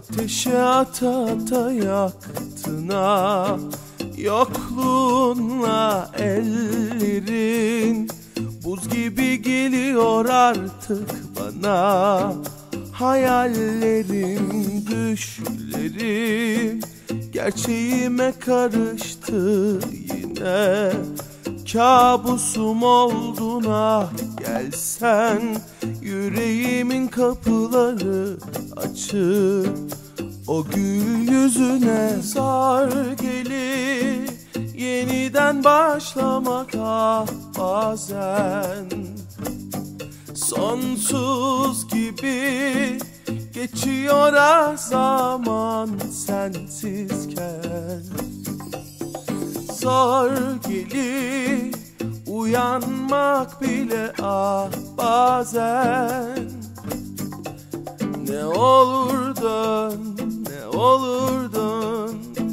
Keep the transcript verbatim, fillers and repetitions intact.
Ateşe ata ata yaktın ha, yokluğunla ellerin buz gibi geliyor artık bana. Hayallerim, düşlerim gerçeğime karıştı yine. Kabusum oldun ah, gelsen yüreğimin kapıları açık. O gül yüzüne zar gelir yeniden başlamak ah bazen. Sonsuz gibi geçiyor ah zaman sensizken. Zor gelir uyanmak bile ah bazen. Ne olur dön, ne olur